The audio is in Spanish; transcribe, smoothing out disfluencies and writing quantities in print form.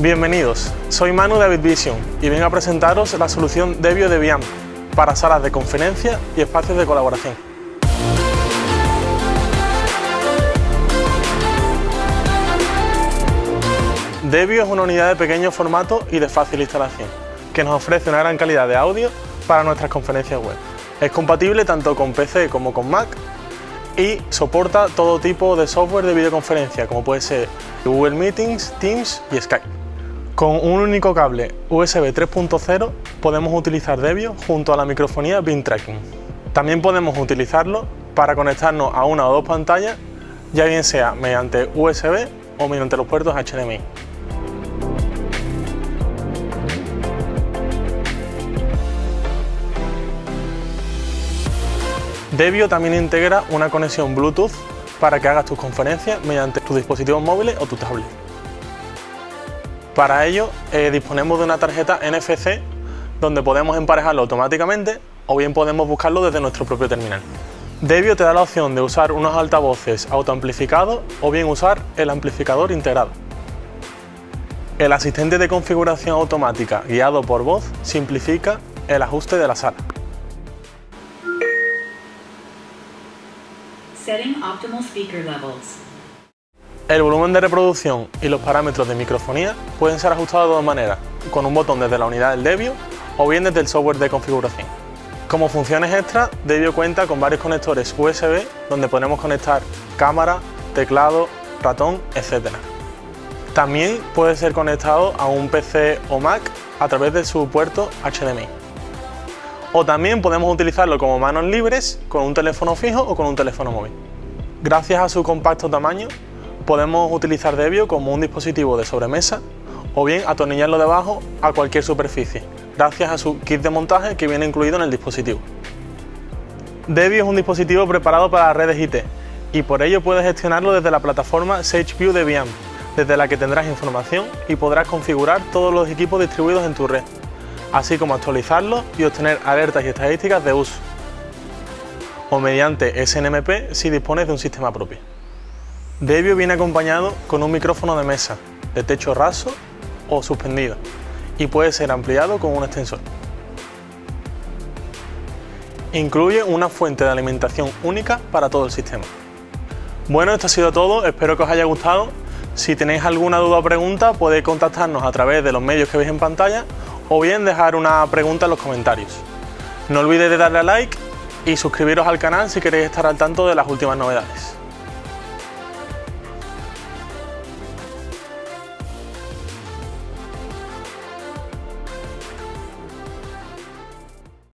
Bienvenidos, soy Manu de AvidVision y vengo a presentaros la solución Devio de Viam para salas de conferencia y espacios de colaboración. Devio es una unidad de pequeño formato y de fácil instalación, que nos ofrece una gran calidad de audio para nuestras conferencias web. Es compatible tanto con PC como con Mac y soporta todo tipo de software de videoconferencia, como puede ser Google Meetings, Teams y Skype. Con un único cable USB 3.0 podemos utilizar Devio junto a la microfonía Beam Tracking. También podemos utilizarlo para conectarnos a una o dos pantallas, ya bien sea mediante USB o mediante los puertos HDMI. Devio también integra una conexión Bluetooth para que hagas tus conferencias mediante tus dispositivos móviles o tu tablet. Para ello disponemos de una tarjeta NFC donde podemos emparejarlo automáticamente o bien podemos buscarlo desde nuestro propio terminal. Devio te da la opción de usar unos altavoces autoamplificados o bien usar el amplificador integrado. El asistente de configuración automática guiado por voz simplifica el ajuste de la sala. Setting optimal speaker levels. El volumen de reproducción y los parámetros de microfonía pueden ser ajustados de dos maneras, con un botón desde la unidad del Devio o bien desde el software de configuración. Como funciones extras, Devio cuenta con varios conectores USB donde podemos conectar cámara, teclado, ratón, etc. También puede ser conectado a un PC o Mac a través de su puerto HDMI. O también podemos utilizarlo como manos libres con un teléfono fijo o con un teléfono móvil. Gracias a su compacto tamaño, podemos utilizar Devio como un dispositivo de sobremesa o bien atornillarlo debajo a cualquier superficie, gracias a su kit de montaje que viene incluido en el dispositivo. Devio es un dispositivo preparado para las redes IT y por ello puedes gestionarlo desde la plataforma SageView de Viam, desde la que tendrás información y podrás configurar todos los equipos distribuidos en tu red, así como actualizarlos y obtener alertas y estadísticas de uso, o mediante SNMP si dispones de un sistema propio. Devio viene acompañado con un micrófono de mesa, de techo raso o suspendido, y puede ser ampliado con un extensor. Incluye una fuente de alimentación única para todo el sistema. Bueno, esto ha sido todo, espero que os haya gustado. Si tenéis alguna duda o pregunta, podéis contactarnos a través de los medios que veis en pantalla o bien dejar una pregunta en los comentarios. No olvidéis de darle a like y suscribiros al canal si queréis estar al tanto de las últimas novedades.